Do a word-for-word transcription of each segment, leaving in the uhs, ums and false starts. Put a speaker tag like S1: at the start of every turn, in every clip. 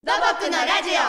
S1: 土木のラジ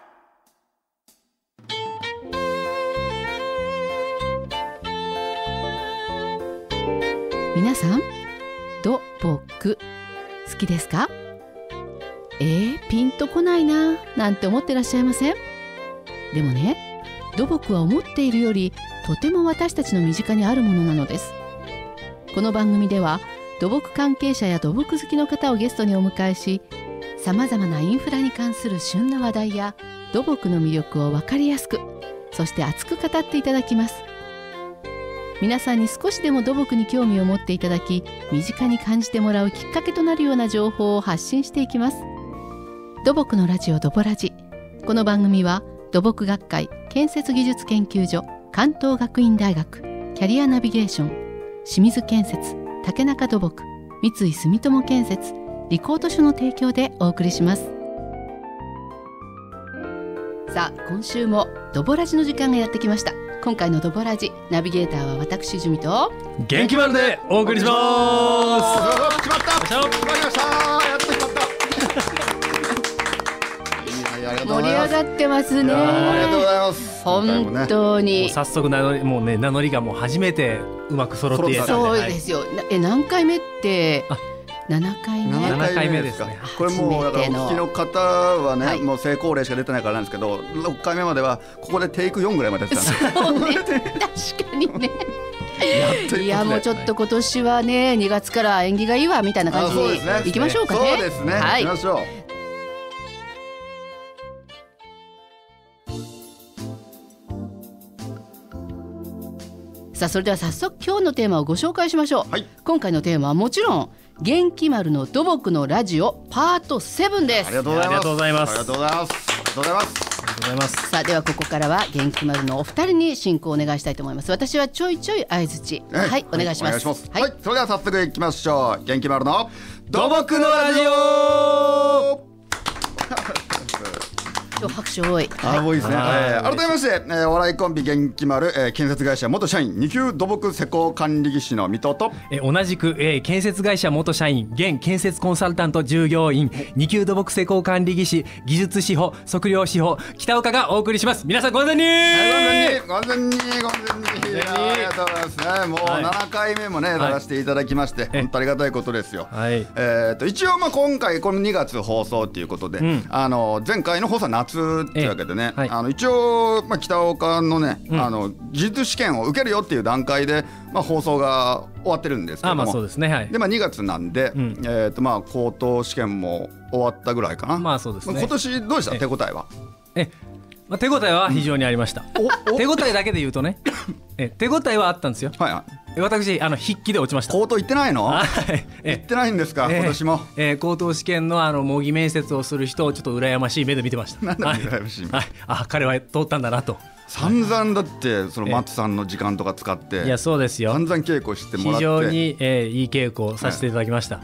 S2: オ。皆さん、土木好きですか？えー、ピンとこないななんて思ってらっしゃいません？でもね、土木は思っているよりとても私たちの身近にあるものなのです。この番組では土木関係者や土木好きの方をゲストにお迎えし、さまざまなインフラに関する旬な話題や土木の魅力を分かりやすく、そして熱く語っていただきます。皆さんに少しでも土木に興味を持っていただき、身近に感じてもらうきっかけとなるような情報を発信していきます。土木のラジオ、ドボラジ。この番組は土木学会建設技術研究所、関東学院大学、キャリアナビゲーション、清水建設、竹中土木、三井住友建設、リコート所の提供でお送りします。さあ、今週もドボラジの時間がやってきました。今回のドボラジ、ナビゲーターは私ジュミと
S3: 元気丸でお送りします。
S4: 決まった決まりました。やっと決まった
S2: 盛り上がってますね。
S4: ありがとうございます。
S2: 本当に、
S3: ね、早速名乗り、もうね、名乗りがもう初めてうまく揃っていたんで、
S2: そうですよ、はい、え何回目って？ななかいめ。
S3: ななかいめですね。
S4: これもうだからお聞きの方はね、はい、もう成功例しか出てないからなんですけど、ろっかいめまではここでテイクよんぐらいまでやってたんで。
S2: そうね、確かにね。いや、もうちょっと今年はね、にがつから縁起がいいわみたいな感じにいきましょうかね。
S4: そうですね。
S2: はい、
S4: 行きましょう。
S2: さあ、それでは早速今日のテーマをご紹介しましょう。はい、今回のテーマはもちろん元気丸の土木のラジオパートセブンです。
S4: ありがとうございます。
S3: ありがとうございます。
S4: ありがとうございます。ありがとうございます。ありがとうございます。
S2: さあ、ではここからは元気丸のお二人に進行をお願いしたいと思います。私はちょいちょい相づち、はい、お願いします。
S4: お願いします。はい、それでは早速いきましょう。元気丸の
S3: 土木のラジオ。
S2: 今日拍手多い。
S4: あ、多いですね。えー、改めまして、えー、お笑いコンビ元気丸、えー、建設会社元社員に級土木施工管理技師の水戸と、
S3: えー、同じく、えー、建設会社元社員現建設コンサルタント従業員に級土木施工管理技師技術士保測量士保北岡がお送りします。皆さんご安全に
S4: ご安全にご安全にご安全に。ありがとうございますね。もうななかいめもね、はい、やらせていただきまして、はい、本当ありがたいことですよ。はい、えー、と一応まあ今回このにがつ放送ということで、うん、あの前回の放送は夏というわけでね、はい、あの一応、まあ、北岡のね、うん、あの技術試験を受けるよっていう段階で、まあ、放送が終わってるんですけども、
S3: あ、まあそうですね、はい、
S4: で、まあ、にがつなんで、うん、えーとまあ、口頭試験も終わったぐらいかな。
S3: まあそうですね。
S4: 今年どうでした？手応えは。
S3: えまあ、手応えは非常にありました、うん、手応えだけで言うとねえ手応えはあったんですよ。はいはい、私あの筆記で落ちました。
S4: 口頭行ってないの？行ってないんですか、えー、今年も、
S3: えー、口頭試験のあの模擬面接をする人をちょっと羨ましい目で見てました。
S4: なんだ羨ましい目、
S3: はいはい、あ、彼は通ったんだなと。
S4: 散々だってその松さんの時間とか使って、
S3: いやそうですよ、
S4: 散々稽古してもらって
S3: 非常に、えー、いい稽古をさせていただきました。はい、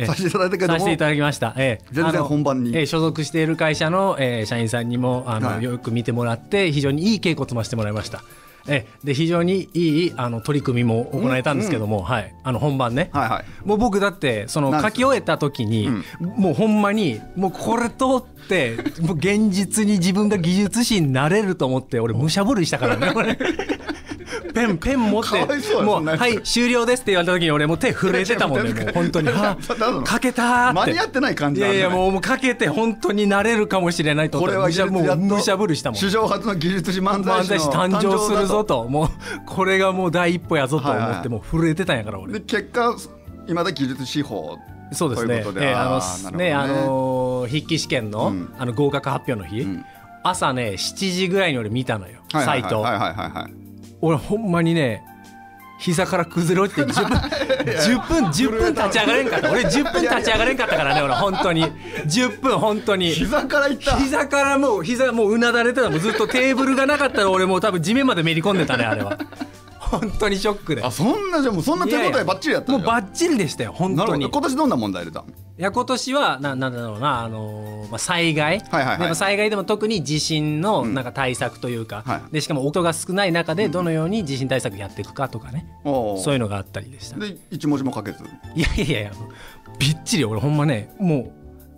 S4: させていただいたけども、
S3: させていただきました、え
S4: ー、全然本番に、
S3: えー、所属している会社の、えー、社員さんにもあの、はい、よく見てもらって非常にいい稽古を積ませてもらいました。えー、で非常にいいあの取り組みも行えたんですけども、うんうん、はい、あの本番ね、はいはい、もう僕だってその書き終えた時に、うん、もうほんまにもうこれ通ってもう現実に自分が技術士になれると思って俺むしゃぶりしたからねこれペンペン持ってもうはい終了ですって言われた時に俺もう手震えてたもんね。もう本当にはかけたーって
S4: 間に合ってない感じ
S3: なんだ、ね、いやいやもうもうかけて本当になれるかもしれないと思って、これはもうむしゃぶりしたもん。
S4: 史上初の技術士漫才師の
S3: 誕生するぞと、もうこれがもう第一歩やぞと思ってもう震えてたんやから俺。
S4: で結果今だ技術士法、
S3: そうですね、えー、あのね、あのー、筆記試験の、うん、あの合格発表の日、うん、朝ねしちじぐらいに俺見たのよ、サイト。俺ほんまにね膝から崩れ落ちてじゅっぷんじゅっぷんじゅっぷん立ち上がれんかった。俺じゅっぷん立ち上がれんかったからね俺本当にじゅっぷん本当に
S4: 膝からいった
S3: 膝からもう膝もううなだれてた。もうずっとテーブルがなかったら俺もう多分地面までめり込んでたねあれは。本当にショックで。
S4: あ、そんなじゃもうそんな手応えバッチリやったん
S3: もうバッチリでしたよ本当に。
S4: 今年どんな問題出た？い
S3: や今年はな、なんだろうな、あのーまあ、災害、はいはいはい、でも災害でも特に地震のなんか対策というか、うん、はい、でしかも音が少ない中でどのように地震対策やっていくかとかね、うん、そういうのがあったりでした。
S4: で一文字も書けず。
S3: いやいやいやびっちり俺ほんまねもう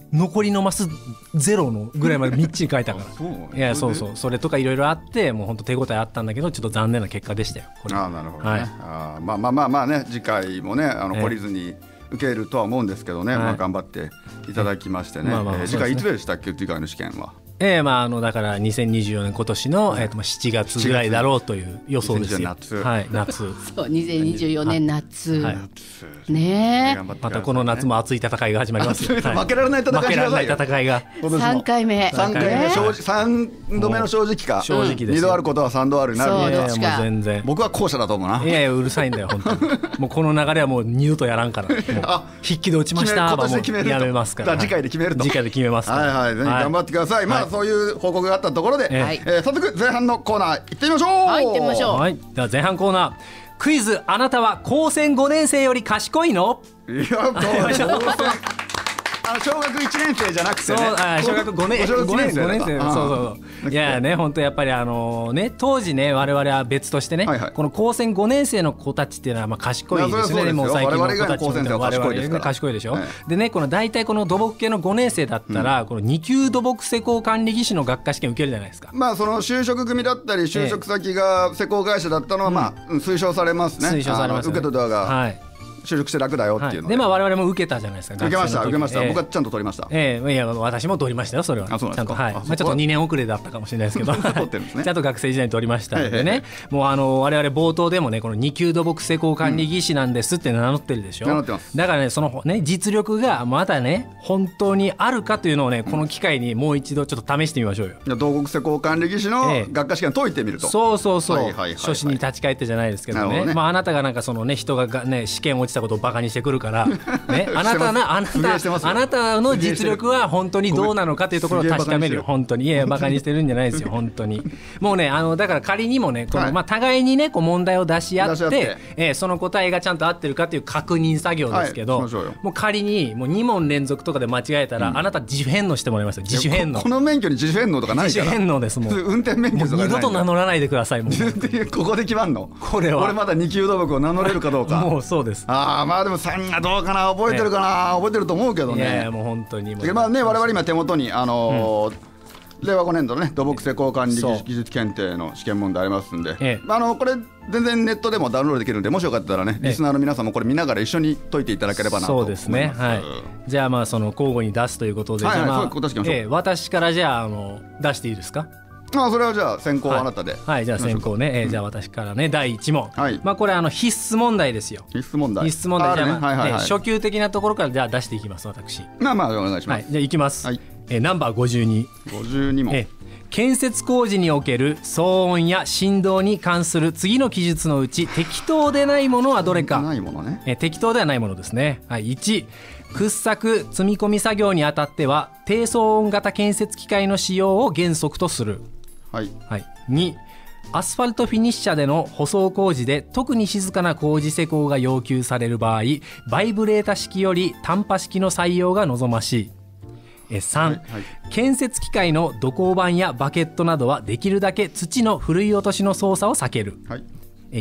S3: 残りのマスゼロのぐらいまでみっちり書いたからいやそうそうそれとかいろいろあってもう本当手応えあったんだけどちょっと残念な結果でしたよこれ。
S4: あなるほどね、はい、あまあまあまあまあね次回もねあの懲りずに受けるとは思うんですけどね、はいまあ、頑張っていただきましてね、まあまあまあ、えー、次回いつでしたっけ次回の試験は。
S3: えーまあ、あのだからにせんにじゅうよねん今年の、えー、とまあしちがつぐらいだろうという予想ですよ。
S4: 夏、
S3: はい、夏
S2: そうにせんにじゅうよねん夏、はい、
S3: ねえまたこの夏も熱い戦いが始まりますよ、
S4: はい、負けられない戦い
S3: 負けられない戦いが
S2: さんかいめ
S4: さんかいめさんどめの正直か
S3: 正直です
S4: にどあることはさんどあるになる。
S2: そうどっちか
S3: もう全然
S4: 僕は後者だと思うな。
S3: いやいやうるさいんだよ本当にもうこの流れはもう二度とやらんからもう筆記で落ちました
S4: 今年で決めると
S3: やめますから、
S4: 次回で決めると
S3: 次回で決めますから
S4: はいはいぜひ頑張ってください。まあそういう報告があったところで、はいえー、早速前半のコーナー行ってみましょう。
S2: はい行ってみましょう。
S3: はい、では前半コーナークイズあなたは高専ごねん生より賢いの？
S4: いや高専あの小学いちねん生じゃなくてね。
S3: そうあ小学ごねん
S4: 小学ごねん生
S3: ごねん生そうそうそういやね本当やっぱりあのね当時ね我々は別としてね、はいはい、この高専ごねん生の子たちっていうのはまあ賢いですね。もう最近の子たちも我々が賢いでしょ、はい、でねこの大体この土木系のごねん生だったら、うん、このに級土木施工管理技師の学科試験受けるじゃないですか。
S4: まあその就職組だったり就職先が施工会社だったのはまあ推奨されますね。
S3: 推奨されますね。
S4: 受けた側が、
S3: はい
S4: 就職して楽だよっていうので、はい、
S3: でまあ我々も受けたじゃないですか。
S4: 受けました受けました、
S3: えー、
S4: 僕はちゃんと取りました。
S3: ええー、いや私も取りましたよそれは。
S4: あそうなんですか。
S3: ちゃんとはいまあちょっとにねん遅れだったかもしれないですけど
S4: 取ってるんですね。
S3: ちゃんと学生時代に取りましたのでねもうあの我々冒頭でもねこのに級土木施工管理技師なんですって名乗ってるでしょ、うん、
S4: 名乗ってます。
S3: だからねそのね実力がまだね本当にあるかというのをねこの機会にもう一度ちょっと試してみましょうよ。
S4: いや土木施工管理技師の学科試験解いてみると、
S3: ええ、そうそうそう、はいはいはいはい、初心に立ち返ってじゃないですけど ね, ね、まあ、あなたがなんかそのね人がね試験落ちたことをバカにしてくるからね、あなたのあなたあなたの実力は本当にどうなのかというところを確かめるよ本当に。いやバカにしてるんじゃないですよ本当に。もうねあのだから仮にもねこの、はいまあ、互いにねこう問題を出し合って、ってえー、その答えがちゃんと合ってるかという確認作業ですけど、はい、もう仮にもうに問連続とかで間違えたら、うん、あなた自主返納してもらいますよ。自主返納 こ,
S4: この免許に自主返納とかないから。
S3: 自主返納ですもう
S4: 運転免許とかない。
S3: もう二度と名乗らないでくださいもう
S4: ここで決まんのこれは。俺まだに級土木を名乗れるかどうか
S3: もうそうです。
S4: ああまあでもさんがどうかな覚えてるかな、えー、覚えてると思うけどね。
S3: いやいやもう本当にもう
S4: まあね我々今手元にあのーうん令和ごねん度のね土木施工管理技術検定の試験問題ありますんで、ええ、あのこれ全然ネットでもダウンロードできるんでもしよかったらね、ええ、リスナーの皆さんもこれ見ながら一緒に解いていただければなと思います。
S3: そうですね、はい、じゃあまあその交互に出すということで、
S4: はいはい
S3: じゃあまあ
S4: そういうことしましょう。
S3: ええ、私からじゃあ、あの出していいですか。
S4: あそれはじゃあ先行あなたで、はい、
S3: はい、じゃあ先行ね、えー、じゃあ私からねだいいち問、
S4: はい、
S3: まあこれあの必須問題ですよ。
S4: 必須問題
S3: 必須問題じゃあ、まあ
S4: はいはいはい、
S3: 初級的なところからじゃあ出していきます私。
S4: まあまあお願いします、
S3: はい、じゃあいきます、
S4: はい
S3: えー、ナンバーごじゅうに
S4: ごじゅうに問、えー
S3: 建設工事における騒音や振動に関する次の記述のうち適当でないものはどれか。
S4: ないものね、
S3: え適当ではないものですね、はい、いち掘削積み込み作業にあたっては低騒音型建設機械の使用を原則とする、
S4: はい
S3: はい、にアスファルトフィニッシャでの舗装工事で特に静かな工事施工が要求される場合バイブレータ式より単波式の採用が望ましい。さん、はいはい、建設機械の土工板やバケットなどはできるだけ土のふるい落としの操作を避ける、はい、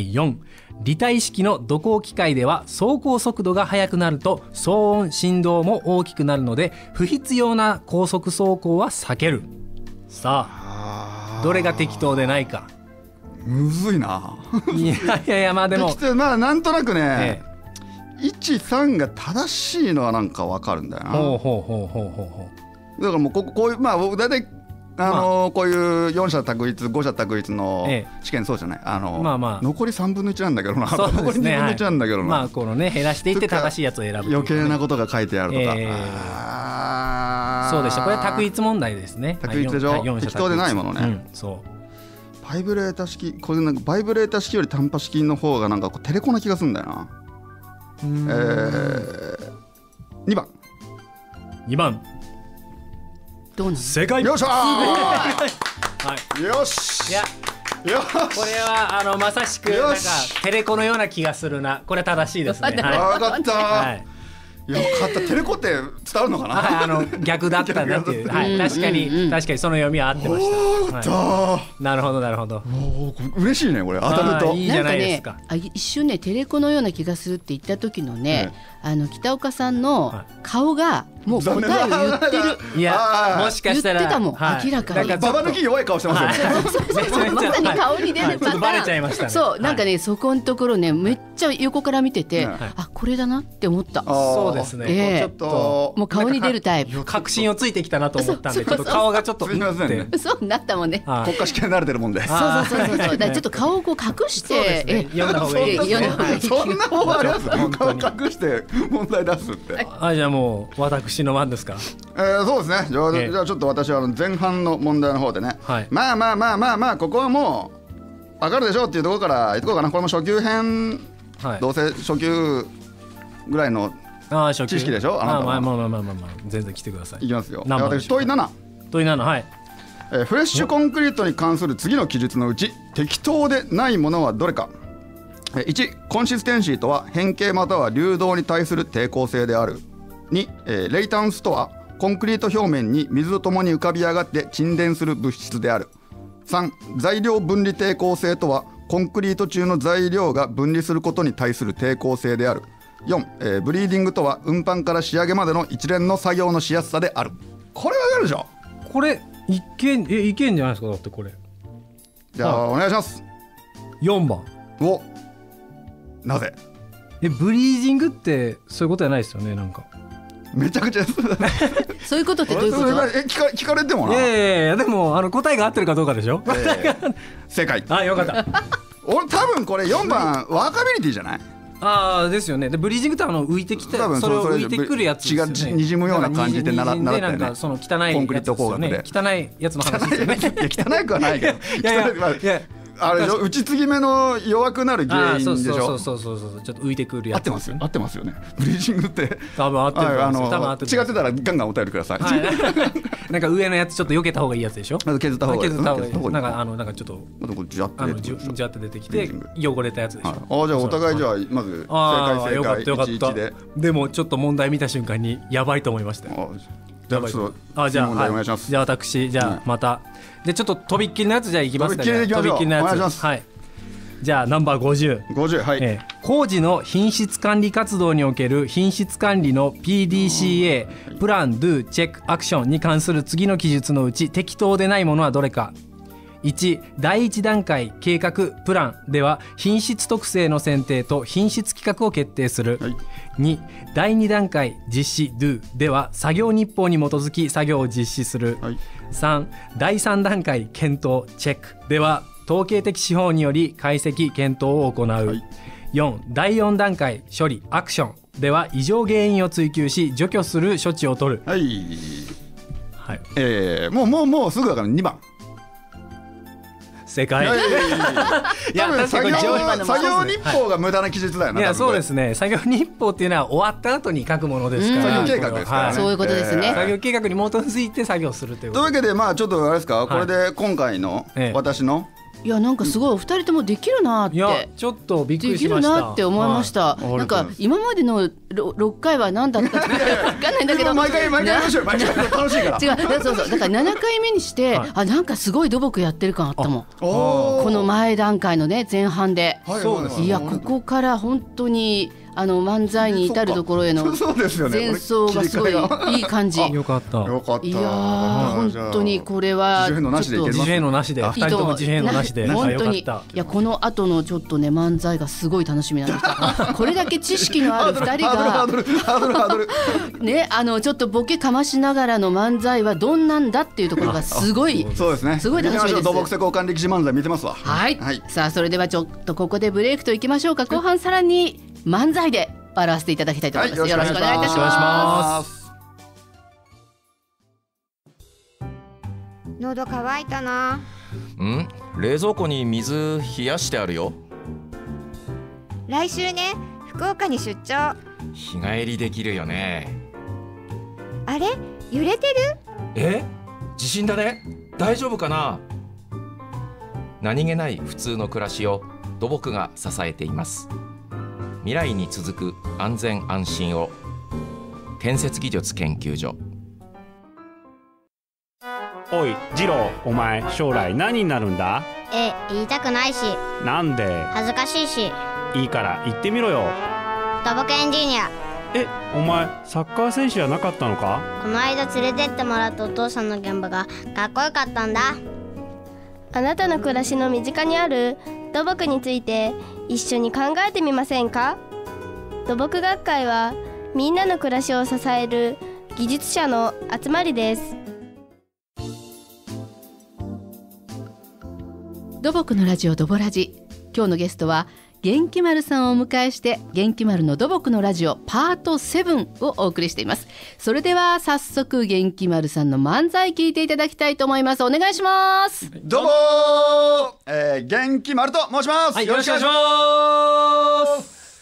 S3: よん履帯式の土工機械では走行速度が速くなると騒音振動も大きくなるので不必要な高速走行は避ける。さあどれが適当でないか。
S4: むずいない
S3: やいやいやまあでも
S4: まあなんとなくね、ええいち、さんが正しいのはなんか分かるんだよな。
S3: ほうほうほうほうほうほ
S4: うだからもうこここういうまあ大体あのーまあ、こういうよん者択一ご者択一の試験そうじゃない、あのーまあまあ、残りさんぶんのいちなんだけどな、
S3: そうですね、
S4: 残りにぶんのいちなんだけどな、
S3: はい、まあこのね減らしていって正しいやつを選ぶ、ね、
S4: 余計なことが書いてあるとか、えー、
S3: あそうでした。これは択一問題ですね。
S4: 択一でしょ、はい、適当でないものね、うん、
S3: そう
S4: バイブレータ式これなんかバイブレータ式より単波式の方がなんかこうテレコな気がするんだよな。えー、にばん
S3: にばん
S2: どうなの
S3: 正解。
S4: よっしゃー、
S3: はい、
S4: よし
S3: いや
S4: よし
S3: これはあのまさしくなんかテレコのような気がするな。これは正しいですね。
S4: 分
S3: はい、
S4: かった、はいよかった。テレコって伝わるのかな、
S3: はい、あの逆だったなっていう、はい、確かに、うんうん、確かにその読みは合ってました。はい、なるほどなるほど。
S4: 嬉しいねこれ当たると。
S3: いいじゃないですか。
S2: なんかね、あ一瞬ねテレコのような気がするって言った時のね、はい、あの北岡さんの顔がもう答えを言ってる。
S3: いやもしかしたら
S2: 言ってたもん、明らかに。
S4: ババ抜き弱い顔してますよね。
S2: そうそうそう、まさに顔に出るパターン。
S3: バレちゃいましたね。
S2: そう、なんかね、そこのところね、めっちゃ横から見てて、あ、これだなって思った。
S3: そうですね。
S2: ちょっともう顔に出るタイプ。
S3: 確信をついてきたなと思ったんで、ちょっと顔がちょっと
S2: そうなったもんね。
S4: 国家試験慣れてるもんで。
S2: そうそうそうそう。だからちょっと顔をこう隠して、
S3: 読んだ方がいい。
S4: そんな方法あります？顔隠して問題出すって。
S3: あ、じゃあもう私の番ですか。
S4: えー、そうですね。じゃあ、じゃあちょっと私は前半の問題の方でね、はい、まあまあまあまあまあここはもう分かるでしょうっていうところからいこうかな。これも初級編、はい、どうせ初級ぐらいの知識でしょ。あなたは
S3: まあまあまあまあまあまあ全然来てください。
S4: いきますよ。私問いなな。
S3: 問いなな、はい。
S4: えー、フレッシュコンクリートに関する次の記述のうち適当でないものはどれか。いち、コンシステンシーとは変形または流動に対する抵抗性である。に、えー、レイタンスとはコンクリート表面に水とともに浮かび上がって沈殿する物質である。さん、材料分離抵抗性とはコンクリート中の材料が分離することに対する抵抗性である。よん、えー、ブリーディングとは運搬から仕上げまでの一連の作業のしやすさである。これわかるでしょ。
S3: これいけん、え、いけんじゃないですか。だってこれ。
S4: じゃあ、はい、お願いします。
S3: よんばん。
S4: お、なぜ？
S3: え、ブリーディングってそういうことじゃないですよね。なんか
S4: めちゃくちゃ
S2: そういうことってどういうこと？
S4: え、聞か、聞かれてもな。
S3: いやいやいや、でもあの答えが合ってるかどうかでしょ。えー、
S4: 正解。
S3: あ、よかった
S4: 俺多分これよんばんワーカビリティじゃない？
S3: ああ、ですよね。でブリーディングってあの浮いてきて、それを浮いてくるやつですよね。
S4: 血がにじむような感じでならなら
S3: なんかその汚い
S4: コンクリート工学で
S3: 汚いやつの話ですよね。
S4: 汚くはないけど。
S3: いやいやいや。
S4: あれ打ち継ぎ目の弱くなる原因でしょ。
S3: そうそうそうそうそう、ちょっと浮いてくるやつ。
S4: 合ってますよ。合ってますよね。ブリージングって
S3: 多分合ってる。あの多分合ってる。
S4: 違ってたらガンガンお便りください。
S3: なんか上のやつちょっと避けた方がいいやつでしょ。
S4: まず削った方がいい。
S3: 削った方がいい。なんかあのなんかちょっと
S4: ジャ
S3: って出てきて汚れたやつでしょ。
S4: ああ、じゃあお互いじゃあまず正解正解いちいちで。
S3: でもちょっと問題見た瞬間にやばいと思いました。
S4: じゃあちょっとあじゃあお願いします。
S3: じゃあ私じゃあまたでちょっととびっきりのやつじゃあいきますかね。
S4: とびっきりのやつ。
S3: はい。じゃあナンバーごじゅう。
S4: ごじゅう、はい。
S3: えー、工事の品質管理活動における品質管理の ピーディーシーエー プラン、ドゥ、チェック、アクションに関する次の記述のうち適当でないものはどれか。いち、だいいち段階計画プランでは品質特性の選定と品質規格を決定する。はい、に、だいに段階実施 ドゥ では作業日報に基づき作業を実施する。はい、さん、だいさん段階検討チェックでは統計的手法により解析検討を行う。はい、よん、だいよん段階処理アクションでは異常原因を追求し除去する処置を取る。
S4: はい、はい、えー、もうもうもうすぐだからにばん
S3: 正解。いやいやいやい
S4: や、多分作業作業日報が無駄な記述だよね。
S3: いやそうですね。作業日報っていうのは終わった後に書くものですから。
S4: 作業計画ですからね。
S2: そういうことですね。
S3: 作業計画に基づいて作業するということ。
S4: というわけでまあちょっとあれですか、これで今回の私の
S2: いやなんかすごいお二人ともできるなって。
S3: いやちょっとびっくりしました。
S2: できるなって思いました。なんか今までのろっかいは何だったか分かんないんだけど。
S4: 毎回毎回やりましょう。毎回楽しいから。
S2: 違う、そうそうだからななかいめにしてあなんかすごい土木やってる感あったもん。この前段階のね前半で。いやここから本当に。あの漫才に至るところへの前奏がすごいいい感じ。
S3: よかった。
S4: よかった。
S2: いや本当にこれは
S4: 自主編のなしでいけます。
S3: 自主編のなしで。二人とも自主編のなしで。
S2: 本当にいやこの後のちょっとね漫才がすごい楽しみなんです。これだけ知識のある二人がねあのちょっとボケかましながらの漫才はどんなんだっていうところがすごい
S4: そうですね。
S2: すごい楽しみです。
S4: 土木施工管理技師漫才見てますわ。
S2: はい。さあそれではちょっとここでブレイクといきましょうか。後半さらに漫才で笑わせていただきたいと思います。はい、よろしくお願いいたします。
S1: 喉乾いたな。
S5: うん、冷蔵庫に水冷やしてあるよ。
S1: 来週ね、福岡に出張。
S5: 日帰りできるよね。
S1: あれ、揺れてる？
S5: え？地震だね。大丈夫かな？何気ない普通の暮らしを土木が支えています。未来に続く安全安心を。建設技術研究所。
S6: おい次郎、お前将来何になるんだ？
S7: え、言いたくないし。
S6: なんで？
S7: 恥ずかしいし。
S6: いいから言ってみろよ。
S7: 土木エンジニア。
S6: え、お前サッカー選手じゃなかったのか？
S7: この間連れてってもらったお父さんの現場がかっこよかったんだ。
S8: あなたの暮らしの身近にある土木について一緒に考えてみませんか？土木学会はみんなの暮らしを支える技術者の集まりです。
S2: 土木のラジオドボラジ、今日のゲストは元気丸さんをお迎えして元気丸の土木のラジオパートセブンをお送りしています。それでは早速元気丸さんの漫才聞いていただきたいと思います。お願いします。
S4: どうもー、えー、元気丸と申します、
S3: はい、よろしくお願いします。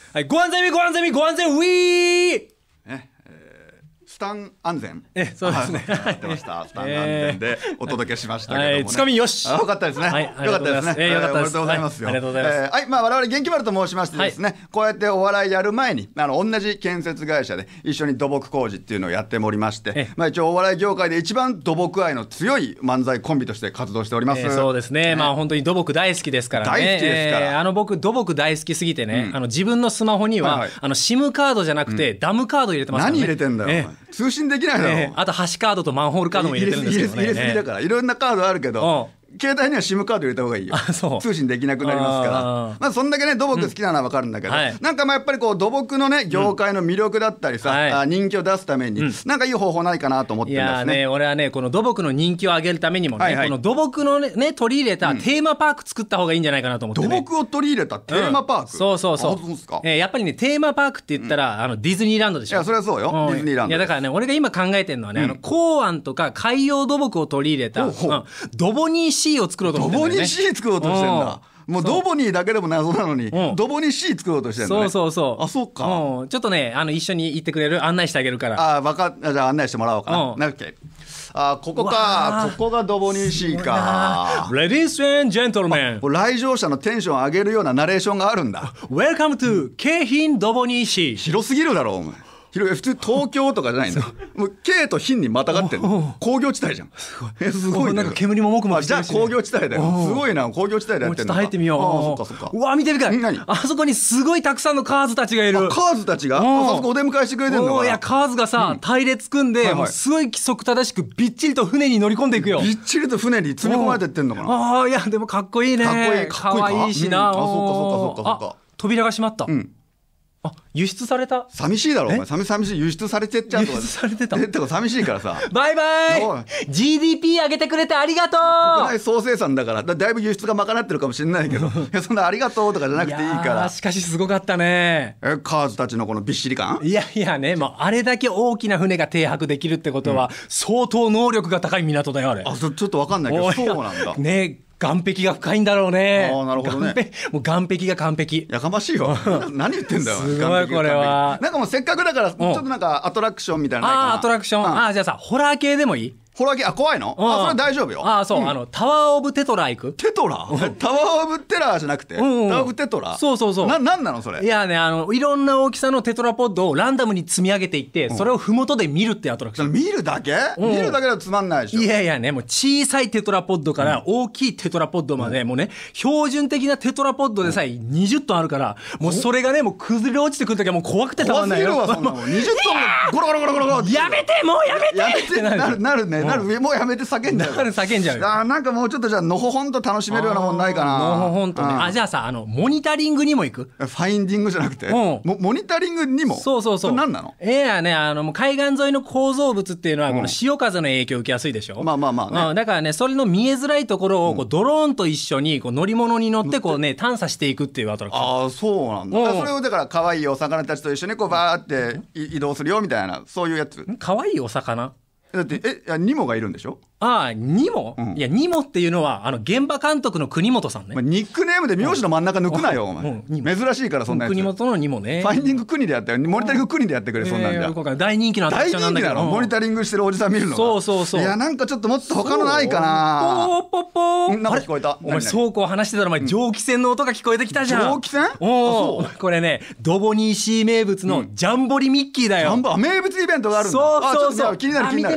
S3: はい、ご安全にご安全にご安全ウィー、
S4: ね、スタン安全、
S3: え、そうですね。
S4: やってました。スタン安全でお届けしましたけども、ね、
S3: はい、つかみよし。
S4: よかったですね。はい、よかったですね。
S3: えー、よかったです。
S4: おめでとうございますよ。
S3: はい、ありがとうございます。
S4: えー、はい、まあ我々元気丸と申しましてですね、はい、こうやってお笑いやる前にあの同じ建設会社で一緒に土木工事っていうのをやっておりまして、まあ一応お笑い業界で一番土木愛の強い漫才コンビとして活動しております。
S3: えー、そうですね。えー、まあ本当に土木大好きですからね。
S4: 大好きですから。え
S3: ー、あの僕土木大好きすぎてね、うん、あの自分のスマホには、はいはい、あの シム カードじゃなくて、うん、ダムカード入れてますからね。
S4: 何入れてんだよ。えー、通信できないだろ。えー、
S3: あと橋カードとマンホールカードも入れてるんですけどね。
S4: 入れすぎだから、いろんなカードあるけど、携帯には シム カード入れた方がいいよ。通信できなくなりますから。まあそんだけね土木好きなのは分かるんだけど、うん、はい、なんかまあやっぱりこう土木のね業界の魅力だったりさ、うん、はい、人気を出すために、うん、なんかいい方法ないかなと思ってるんですね。いやね、
S3: 俺はねこの土木の人気を上げるためにもね、はいはい、この土木の ね, ね取り入れたテーマパーク作った方がいいんじゃないかなと思ってね。
S4: 土木を取り入れたテーマパーク、うん、
S3: そうそうそう。そうですか。えー、やっぱりねテーマパークって言ったら、うん、あのディズニーランドでしょ。
S4: いやそれはそうよ、うん、ディズニーランド。
S3: いやだからね俺が今考えてるのはね、うん、あの港湾とか海洋土木を取り入れた、うん、ドボニーシーを作ろうと思ってるんだよね。ドボニーシー
S4: 作ろうとしてんだ。もうドボニーだけでも謎なのに、うん、ドボニー C 作ろうとしてんだね。
S3: そうそうそう。
S4: あ、そうか。
S3: うん、ちょっとねあの一緒に行ってくれる？案内してあげるから。
S4: あ、わかっ、じゃあ案内してもらおうかな。うん、なんだっけ。あ、ここか。ここがドボニー C か。
S3: Ladies and gentlemen、
S4: 来場者のテンション上げるようなナレーションがあるんだ。
S3: Welcome to 京浜ドボニー C。
S4: 広すぎるだろお前。普通東京とかじゃないんだ。もう K と貧にまたがってんの。工業地帯じゃん。え、すごいね。
S3: なんか煙ももくもくしてるし、ね。
S4: じゃあ工業地帯だよ。すごいな、工業地帯でやってんのか。
S3: ちょっと入ってみよう。ああ、そっかそっか。うわ、見てみたい。
S4: 何？
S3: あそこにすごいたくさんのカーズたちがいる。
S4: カーズたちが？あそこお出迎えしてくれてんのかな。
S3: いや、カーズがさ、隊列組んで、もうすごい規則正しくびっちりと船に乗り込んでいくよ。
S4: びっちりと船に積み込まれてってんのかな。
S3: ああ、いや、でもかっこいいね。
S4: かっこいい。
S3: かわいいしな。
S4: あ、そっかそっかそっかそっか。
S3: 扉が閉まった。うん。あ、輸出された。
S4: 寂しいだろお前。寂寂しい。輸出されてっちゃうとか。
S3: 輸出されてた。
S4: え、てか寂しいからさ。
S3: バイバイ ジーディーピー 上げてくれてありがとう。
S4: 国内総生産だからだ、だいぶ輸出が賄ってるかもしれないけどいやそんなありがとうとかじゃなくていいから。い
S3: しかしすごかったね。
S4: え、カーズたちのこのびっしり感。
S3: いやいやね、もうあれだけ大きな船が停泊できるってことは、うん、相当能力が高い港だよあれ。
S4: あ、ちょっとわかんないけどそうなんだ
S3: ね。岸壁が深いんだろうね。
S4: ああ、なるほどね。
S3: もう岸壁が完璧。
S4: やかましいよ。何言ってんだよ。
S3: すごいこれは。
S4: なんかもうせっかくだからちょっとなんかアトラクションみたいなのないかな。
S3: あ、アトラクション。あ、じゃあさホラー系でもいい？
S4: ホラー系、あ、怖いの？あ、それ大丈夫よ。
S3: あ、そう、うん、あのタワーオブテトラ行く？
S4: テトラ？タワーオブテラーじゃなくて、うんうん、タワーオブテトラ？
S3: そうそうそう。
S4: な、なんなのそれ？
S3: いやね、あのいろんな大きさのテトラポッドをランダムに積み上げていって、うん、それをふもとで見るってアトラクション。
S4: 見るだけ？うん、見るだけだとつまんないでしょ。
S3: いやいやね、もう小さいテトラポッドから大きいテトラポッドまで、うん、もうね標準的なテトラポッドでさえにじゅっトンあるから、もうそれがねもう崩れ落ちてくるときはもう怖くてたまんないよ。
S4: 怖すぎるわそんなもん。にじゅっトンゴロゴロゴロゴロゴロ。
S3: やめてもうやめて。
S4: やめてなるなるねなる、もうやめて叫んじゃう。
S3: 叫んじゃうよ。
S4: あ、なんかもうちょっとじゃあのほほんと楽しめるようなもんないかな。
S3: のほほんとね。あ、じゃあさ、あのモニタリングにも行く？
S4: ファインディングじゃなくて、うん、モ, モニタリングにも。
S3: そうそうそう。
S4: それ何なの？
S3: ええー、ね、あの海岸沿いの構造物っていうのはこの潮風の影響を受けやすいでしょ。うん、
S4: まあまあまあね。
S3: うん、だからねそれの見えづらいところをこうドローンと一緒にこう乗り物に乗ってこうね探査していくっていうアトラクション。
S4: ああ、そうなんだ。うん、それをだから可愛いお魚たちと一緒にこうバーって移動するよみたいなそういうやつ。
S3: 可愛いお魚？
S4: だってえニモがいるんでしょ？
S3: ああ、ニモ、うん、いやニモっていうのはあの現場監督の国本さんね。
S4: まあ、ニックネームで名字の真ん中抜くなよ、うん、お前、うん、珍しいからそんなやつ。
S3: 国本のニモね。
S4: ファインディング国でやったよ。モニタリング国でやってくれ、そんなんじゃ、えー、
S3: 大人気のアトラクションなんだけど。
S4: 大人気なの？モニタリングしてるおじさん見るのが。
S3: そうそうそう。
S4: いやなんかちょっともっと他のないかな。
S3: ポーポーポー。
S4: なんか聞こえた。
S3: お前倉庫を話してたらお前蒸気船の音が聞こえてきたじゃん。
S4: 蒸気船？
S3: おお、これねドボニーシー名物のジャンボリミッキーだよ。
S4: ジャンボ、名物イベントがあるんだ。
S3: そうそうそう。
S4: 気になる気になる。見てみ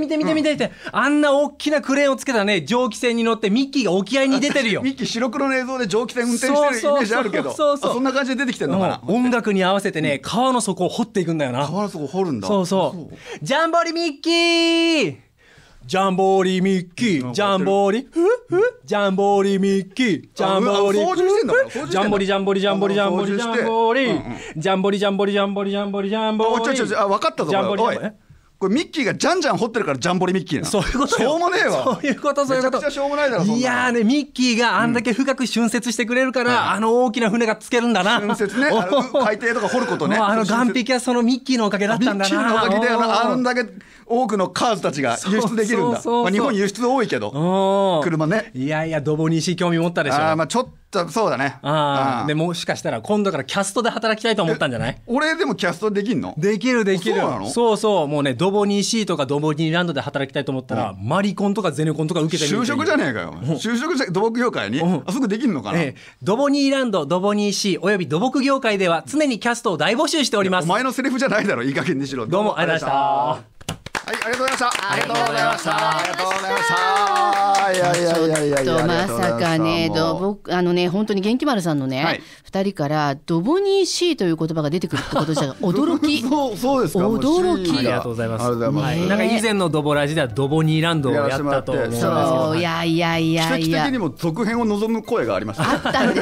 S3: 見て見て見て見て、あんな大きなクレーンをつけたね蒸気船に乗ってミッキーが沖合に出てるよ。
S4: ミッキー白黒の映像で蒸気船運転してるイメージあるけど、
S3: そうそうそうそう、
S4: そんな感じで出てきてるのかな。
S3: 音楽に合わせてね川の底を掘っていくんだよな。
S4: 川の底掘るんだ。
S3: そうそう。ジャンボリミッキージャンボリミッキージャンボリふふジャンボリミッキージャンボリ
S4: 掃除してんだから。
S3: ジャンボリジャンボリジャンボリジャンボリジャンボリジャンボリジャンボリジャンボリジャンボリジャンボリ。
S4: おちょちょちょ、あ、分かったぞ。
S3: ジャンボリ。
S4: おい、これミッキーがじゃんじゃん掘ってるからジャンボリミッキーな。
S3: そういうことよ。
S4: しょうもねえわ。
S3: そういうことそういうこと。
S4: めちゃくちゃしょうもないだろ。そんな。
S3: いやーね、ミッキーがあんだけ深く浚渫してくれるから、うん、あの大きな船がつけるんだな。
S4: 浚渫ね、あの海底とか掘ることね。
S3: あの岸壁はそのミッキーのおかげだったんだな。
S4: ミッキーのおかげであんだけ多くのカーズたちが輸出できるんだ。まあ日本輸出多いけど車ね。
S3: いやいや、ドボニーシー興味持ったでしょ。
S4: あ、まあちょっとそうだね。
S3: ああ、でもしかしたら今度からキャストで働きたいと思ったんじゃない？
S4: 俺でもキャストできんの？
S3: できるできる。
S4: そうなの？
S3: そうそう、もうね、ドボニーシーとかドボニーランドで働きたいと思ったら、うん、マリコンとかゼネコンとか受けてみる。
S4: 就職じゃねえかよ。就職じゃ土木業界に、うん、あ、すぐできるのかな、
S3: ええ、ドボニーランド、ドボニーシーおよび土木業界では常にキャストを大募集しております。
S4: お前のセリフじゃないだろ、いい加減にしろ。
S3: どうもありがとうございました。
S4: はい、ありがとうございました。ありがとうございました。ありがとうございました。いやいやいやいやいや、
S2: まさかね、ドボあのね、本当に元気丸さんのね、はい、ふたりからドボニーシーという言葉が出てくるってことじゃ驚き。
S4: そうそうですか。
S2: 驚き。
S3: ありがとうございます。ありがとうございます。ね、なんか以前のドボラジではドボニーランドをやったと思うんですけど、
S2: そう、いやいやいやいや。
S4: 奇跡的にも続編を望む声がありました。
S2: あったんです。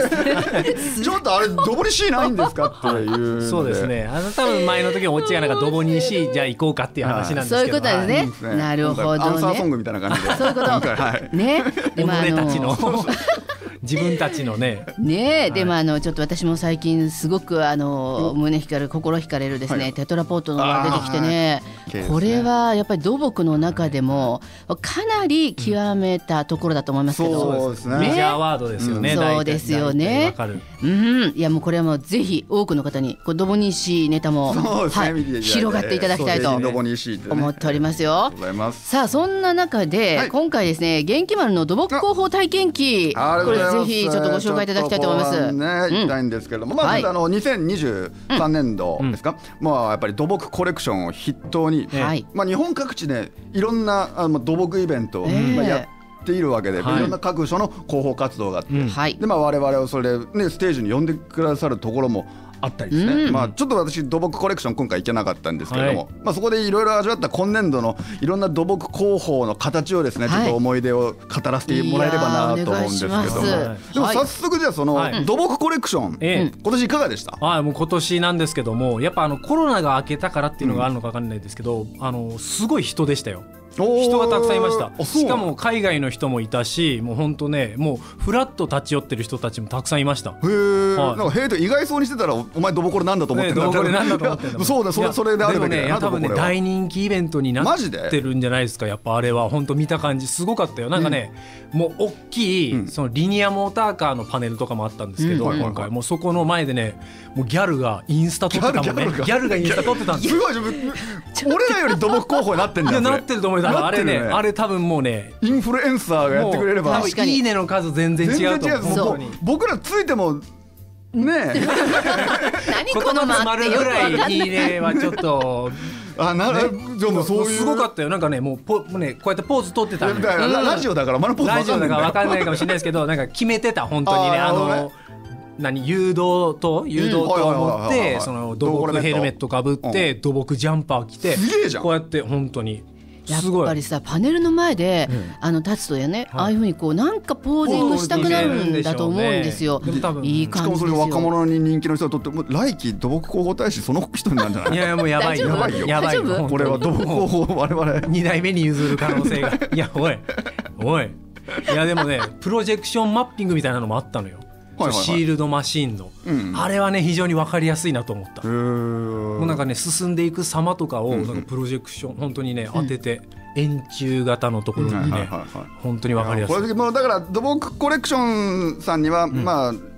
S4: ちょっとあれドボニーシーないんですかっていう。
S3: そうですね。あの多分前の時のオチがなんかドボニーシーじゃあ行こうかっていう話なんですけど。
S2: そういうことですね。なるほどね。
S4: アンサーソングみたいな感じで。
S2: そういうこと。
S4: はい、
S2: ね。
S3: でもあの自分たちのね。
S2: ねえ、でもあのちょっと私も最近すごくあの胸惹かれる心惹かれるですね、はい、テトラポートのが出てきてね、はい、これはやっぱり土木の中でもかなり極めたところだと思いますけど、
S3: そうですね。メジャーワードですよね。
S2: そうですよね。うん、いやもうこれはもうぜひ多くの方にこうドボニーシーネタも、はい、広がっていただきたいと思っておりますよ。さあそんな中で、はい、今回ですね、元気丸の土木広報体験記、これぜひちょっとご紹介いただきたいと思います。
S4: ね、行きたいんですけれども、まずあのにせんにじゅうさんねんどですか、まあやっぱり土木コレクションを筆頭に、まあ日本各地でいろんなあの土木イベントをやっているわけで、いろんな各所の広報活動があって、でまあ我々をそれでねステージに呼んでくださるところもあったりですね、うん、まあちょっと私土木コレクション今回行けなかったんですけれども、はい、まあそこでいろいろ味わった今年度のいろんな土木広報の形をですね、はい、ちょっと思い出を語らせてもらえればなと思うんですけども、でも早速じゃあその土木コレクション、はい、今年いかがでした？
S3: はい、もう今年なんですけども、やっぱあのコロナが明けたからっていうのがあるのか分かんないですけど、うん、あのすごい人でしたよ。人がたくさんいました。しかも海外の人もいたし、もう本当ね、もうフラッと立ち寄ってる人たちもたくさんいました。へ
S4: え、はい、なんかへえと意外そうにしてたら、お前土木これなんだと思ってんだ、ね、
S3: 土木これなんだと思ってんだ
S4: そうだ、それそれであるべきだよな。
S3: 多分ね、大人気イベントになってるんじゃないですか。やっぱあれは本当見た感じすごかったよ。なんかね、うん、もう大きい、うん、そのリニアモーターカーのパネルとかもあったんですけど、うん、今回もうそこの前でね、もうギャルがインスタ撮ってたもんね。ギャルがインスタ撮ってたんですよ。
S4: すごい、俺らより土木候補になってんだよ。
S3: なってると思います。あれね、あれ多分もうね、
S4: インフルエンサーがやってくれれば、
S3: いいねの数全然違うと思う。
S4: 僕らついてもねえ
S2: 何この
S3: 間ってぐらいいいねはちょっと
S4: あ、なるほど、そういう
S3: すごかったよ。なんかね、もうポもうね、こうやってポーズ取ってたのよ。
S4: ラジオだからまだポーズ
S3: ラジオだから分かんないかもしれないですけど、なんか決めてた本当にね、あの何誘導灯誘導灯を持ってその土木ヘルメットかぶって土木ジャンパー着てこうやって本当に
S2: やっぱりさパネルの前で、うん、あの立つとやね、はい、ああいうふうにこうなんかポージングしたくなるんだと思うんですよ。いい感じですよ。
S4: しかもそれ若者に人気の人にとっても来期土木広報大使その人になるんじゃない？
S3: いやいやもうやばいよ。やばいよ。やばいよ。
S4: これは土木広報我々
S3: に代目に譲る可能性がいやおいおいいやでもねプロジェクションマッピングみたいなのもあったのよ。はいはいはい、シールドマシーンの、うん、あれはね非常に分かりやすいなと思った。もうなんかね進んでいく様とかをなんかプロジェクション、うん、本当にね当てて、うん、円柱型のところにね、うんはいはいはい、本当に分かりやすい。
S4: これもうだから土木コレクションさんには、うん、まあ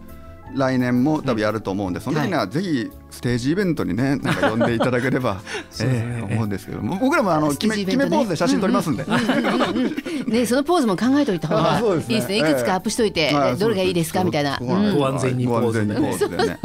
S4: 来年も多分やると思うんで、その時にはぜひステージイベントにねなんか呼んでいただければええ思うんですけども、僕らもあの決め決めポーズで写真撮りますんで、
S2: ね、そのポーズも考えておいた方がいいですね。いくつかアップしといてどれがいいですかみたいな、
S3: ご安全にポーズでね。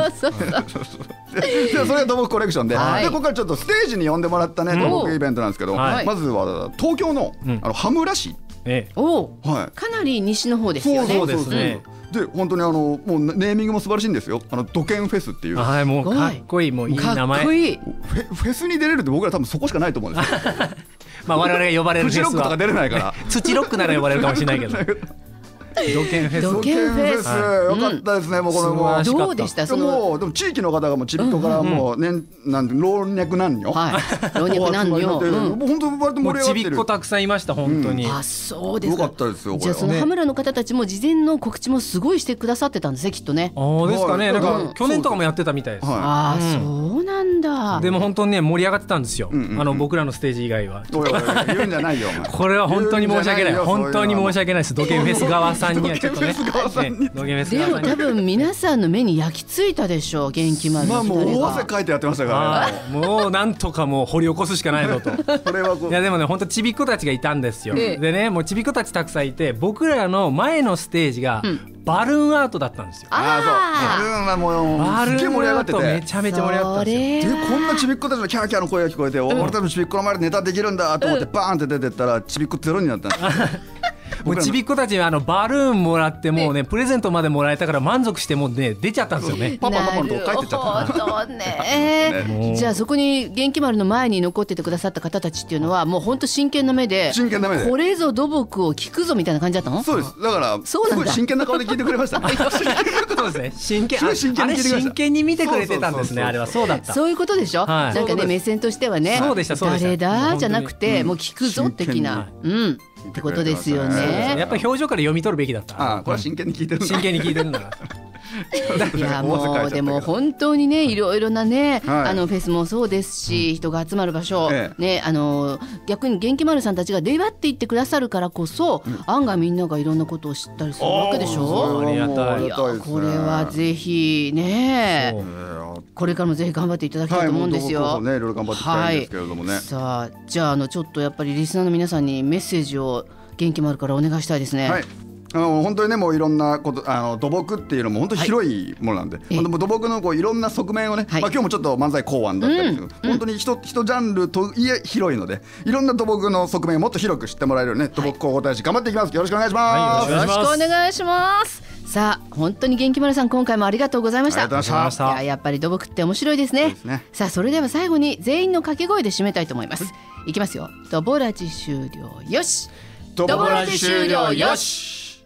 S4: それが土木コレクションで、でここからちょっとステージに呼んでもらったね土木イベントなんですけど、まずは東京のあの羽村市、
S2: おかなり西の方ですよね。
S3: そうですね。
S4: で本当にあのもうネーミングも素晴らしいんですよ。あの土建フェスっていう、
S3: はい、もうかっこいい、もういい名前。かっこいい。
S4: フェ、フェスに出れるって僕ら多分そこしかないと思うんですよ。
S3: まあ我々が呼ばれるフェスは
S4: フジロックとか出れないから
S3: 土ロックなら呼ばれるかもしれないけど土建フェス、
S2: 土建フェス、
S4: よかったですね。もうこのもう
S2: どうでした？その
S4: でも地域の方がもうちびっこからもう年なんて老若男女、
S2: はい、老若男女、
S4: 本当割と盛り上がってる。
S3: ちびっこたくさんいました本当に。
S2: あ、そうですか。
S4: よかったですよ。
S2: じゃあその羽村の方たちも事前の告知もすごいしてくださってたんですね、きっとね。
S3: ああですかね。なんか去年とかもやってたみたいです。
S2: ああ、そうなんだ。
S3: でも本当にね盛り上がってたんですよ。あの僕らのステージ以外は。
S4: 言うんじゃないよ。
S3: これは本当に申し訳ない。本当に申し訳ないです。土建フェス側さんにはちょっとね。で
S2: も多分皆さんの目に焼き付いたでしょう、元気丸のふたりが。
S4: まあもう大汗かいてやってましたからね。
S3: もうなんとかもう掘り起こすしかないぞと。
S4: これはこう、
S3: いやでもね本当ちびっ子たちがいたんですよ。でねもうちびっ子たちたくさんいて、僕らの前のステージがバルーンアートだったんですよ。
S4: ああそう。バルーンはもうすっげえ盛り上がってて、
S3: めちゃめちゃ盛り上がったんですよ。
S4: でこんなちびっ子たちのキャーキャーの声が聞こえて、俺たちもちびっ子の前でネタできるんだと思ってバーンって出てったらちびっ子ゼロになったんですよ。
S3: もうちびっ子たちあのバルーンもらってもうねプレゼントまでもらえたから満足してもうね出ちゃったんですよね。
S4: パパパパのとこ帰ってっちゃった。
S2: ね、じゃあそこに元気丸の前に残っててくださった方たちっていうのはもう本当真剣な目で、
S4: 真剣な目で
S2: これぞ土木を聞くぞみたいな感じだったの？
S4: そうです。だからすごい真剣な顔で聞いてくれましたね。
S3: そうですね。真剣、あ、
S4: 真剣に聞いてくれました。
S3: 真剣に見てくれてたんですね。あれはそうだった。
S2: そういうことでしょ。なんかね目線としてはね、
S3: そうでしたそうでした。
S2: 誰だじゃなくてもう聞くぞ的な、うんってことですよね。
S3: やっぱり表情から読み取るべきだった。
S4: ああ、これは真剣に聞いてる。
S3: 真剣に聞いてるんだ。
S2: いやもうでも本当にねいろいろなね、はい、あのフェスもそうですし、うん、人が集まる場所、ええ、ね、あの逆に元気丸さんたちが出張っていってくださるからこそ、うん、案外みんながいろんなことを知ったりするわけでしょ。
S3: ありがたい。
S2: いやこれはぜひねこれからもぜひ頑張っていただきたいと思うんですよ。
S4: はい、ね、いろいろ頑張っていきたいんですけれどもね、
S2: はい、さあじゃあ、あのちょっとやっぱりリスナーの皆さんにメッセージを元気丸からお願いしたいですね。はい、
S4: あの本当にねもういろんなこと、あの土木っていうのも本当に広いものなんで、はい、本当土木のこういろんな側面をね、はい、まあ、今日もちょっと漫才考案だったりする、うん、本当に一ジャンルといえ広いので、いろんな土木の側面をもっと広く知ってもらえるようにね、土木広報大使頑張っていきます。よろしくお願いします。
S2: よろしくお願いします。さあ本当に元気丸さん今回もありがとうございました。
S4: ありがとうございました。
S2: いや、やっぱり土木って面白いですね。ですね。さあそれでは最後に全員の掛け声で締めたいと思います。いきますよ。ドボラジ終了よし。
S4: ドボラジ終了よし。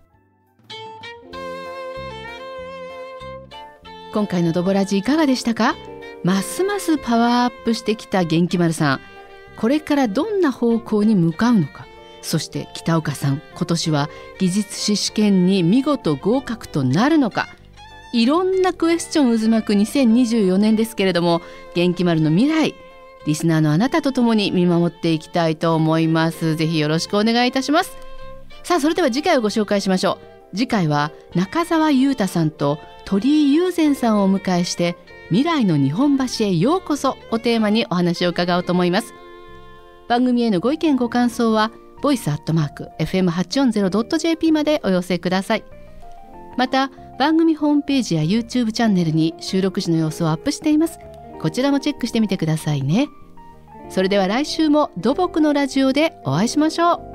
S2: 今回のドボラジいかがでしたか？ますますパワーアップしてきた元気丸さん、これからどんな方向に向かうのか。そして北岡さん、今年は技術士試験に見事合格となるのか。いろんなクエスチョン渦巻くにせんにじゅうよねんですけれども、元気丸の未来、リスナーのあなたと共に見守っていきたいと思います。ぜひよろしくお願いいたします。さあそれでは次回をご紹介しましょう。次回は中澤裕太さんと鳥居雄然さんをお迎えして、未来の日本橋へようこそをテーマにお話を伺おうと思います。番組へのご意見ご感想はボイスアットマーク エフエムはちよんぜろドットジェーピー までお寄せください。また番組ホームページや YouTube チャンネルに収録時の様子をアップしています。こちらもチェックしてみてくださいね。それでは来週も土木のラジオでお会いしましょう。